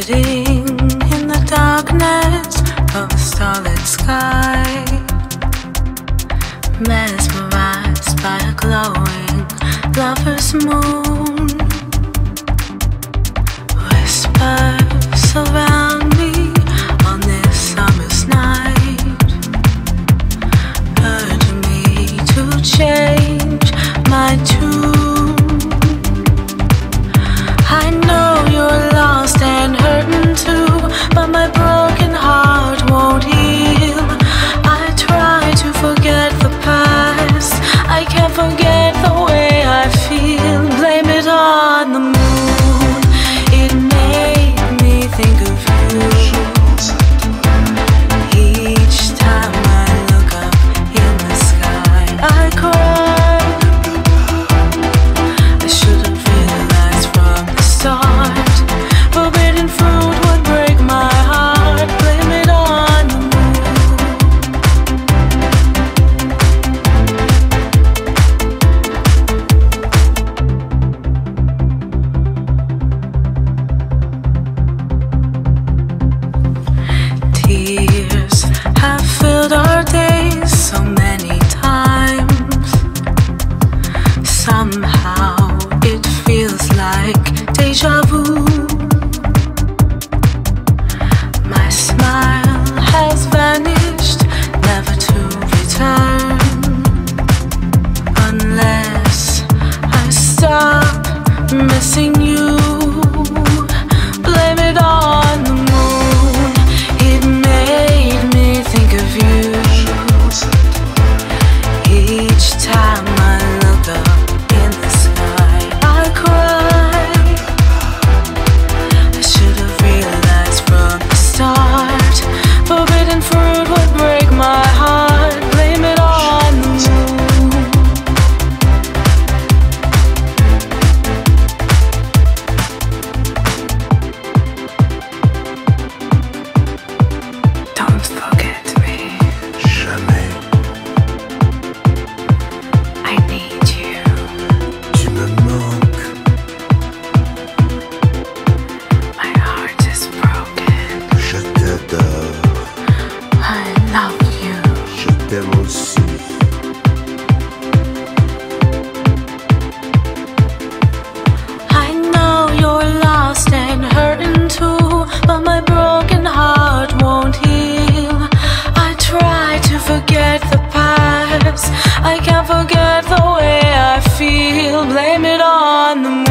Floating in the darkness of a starlit sky, mesmerized by a glowing lover's moon. Whispers surround me on this summer's night, urging me to change my tune. I know you're lost and hurting too, but my broken heart won't heal. I try to forget the past, I can't forget the way I feel. Blame it on the moon, it made me think of you. Each time I look up in the sky, I cry. I should have realized from the start, forbidden fruit would break my heart. Blame it on the Tears have filled our days so many times. Somehow it feels like deja vu. My smile has vanished, never to return, unless I stop missing you. Blame it on the moon, it made me think of you. Each time I look up in the sky, I cry. I should have realized from the start, forbidden fruit would break my heart. Blame it on the moon. Don't forget me. Jamais. I need you. Tu me manques. My heart is broken. Je t'adore. I love you. Je t'aime aussi. I know you're lost and hurting too, but my broken heart won't heal. I try to forget the past, I can't forget the way I feel. Blame it on the moon.